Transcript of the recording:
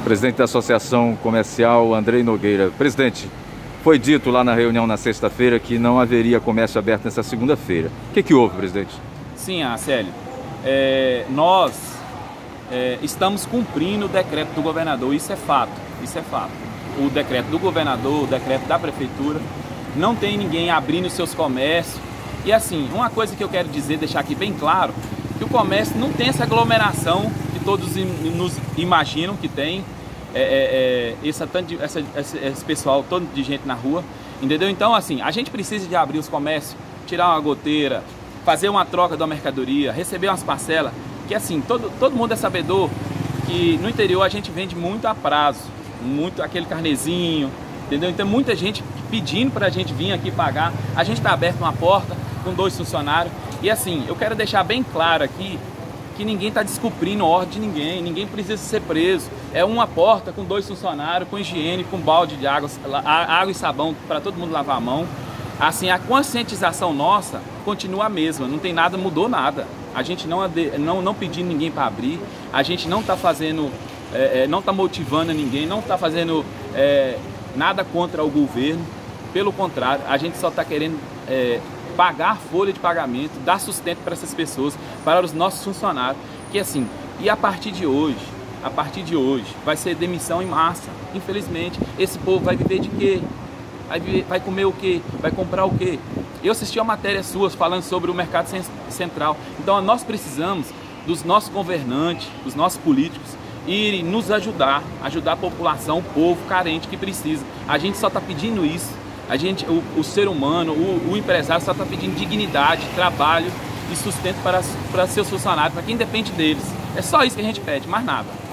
Presidente da Associação Comercial, Andrei Nogueira. Presidente, foi dito lá na reunião na sexta-feira que não haveria comércio aberto nessa segunda-feira. O que houve, presidente? Sim, Célio. Nós estamos cumprindo o decreto do governador, isso é fato, isso é fato. O decreto do governador, o decreto da prefeitura, não tem ninguém abrindo seus comércios. E assim, uma coisa que eu quero dizer, deixar aqui bem claro, que o comércio não tem essa aglomeração que todos nos imaginam que tem, esse pessoal todo de gente na rua, entendeu? Então assim, a gente precisa de abrir os comércios, tirar uma goteira, fazer uma troca da mercadoria, receber umas parcelas, que assim, todo mundo é sabedor que no interior a gente vende muito a prazo, muito aquele carnezinho, entendeu? Então muita gente pedindo pra gente vir aqui pagar, a gente tá aberto uma porta com 2 funcionários, e assim, eu quero deixar bem claro aqui que ninguém está descumprindo ordem de ninguém, ninguém precisa ser preso. É uma porta com 2 funcionários, com higiene, com balde de água e sabão para todo mundo lavar a mão. Assim, a conscientização nossa continua a mesma, não tem nada, mudou nada. A gente não pedindo ninguém para abrir, a gente não está fazendo, não está motivando ninguém, não está fazendo nada contra o governo. Pelo contrário, a gente só está querendo pagar folha de pagamento, dar sustento para essas pessoas, para os nossos funcionários, que assim, e a partir de hoje, vai ser demissão em massa. Infelizmente, esse povo vai viver de quê? Vai comer o quê? Vai comprar o quê? Eu assisti a matéria sua falando sobre o mercado central. Então nós precisamos dos nossos governantes, dos nossos políticos, irem nos ajudar a população, o povo carente que precisa. A gente só está pedindo isso. O ser humano, o empresário só está pedindo dignidade, trabalho e sustento para seus funcionários, para quem depende deles. É só isso que a gente pede, mais nada.